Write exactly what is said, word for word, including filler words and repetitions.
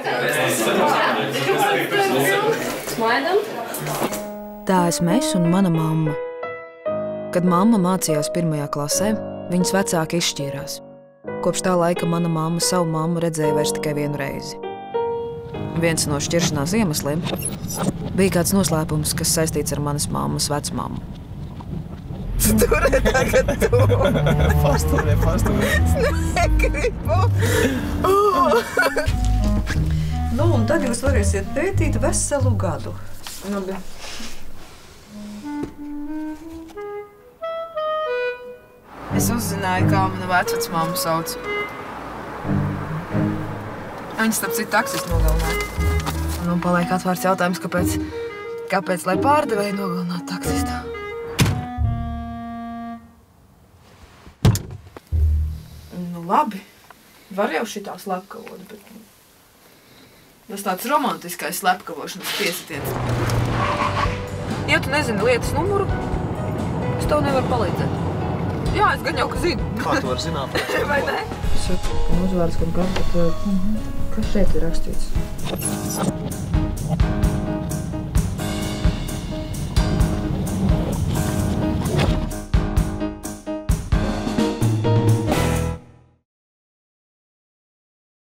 Smaidam? Tā esmu es un mana mamma. Kad mamma mācījās pirmajā klasē, viņas vecāki izšķīrās. Kopš tā laika mana mamma savu mammu redzēja vairs tikai vienu reizi. Viens no šķiršanās iemesliem bija kāds noslēpums, kas saistīts ar manas mammas vecmammu. Turē tagad tu! Pasturē, pasturē. Es negribu! Nu, un tad jūs varēsiet pētīt veselu gadu. Labi. Es uzzināju, kā mana vecvecmāma sauc. Viņas, starp citu, taksistu nogalināja. Un man paliek atvērts jautājums, kāpēc, kāpēc lai pārdevēji nogalinātu taksistu? Nu, labi. Var jau šitā slepkavot, bet... Tas tāds romantiskais slepkavošanas piesitiens. Ja tu nezini lietas numuru, es tev nevaru palīdzēt. Jā, es gan jau, ka zinu. Kā tu vari zināt? Vai ne? Es jau uzvārds, kam kāds, bet kas šeit ir rakstīts?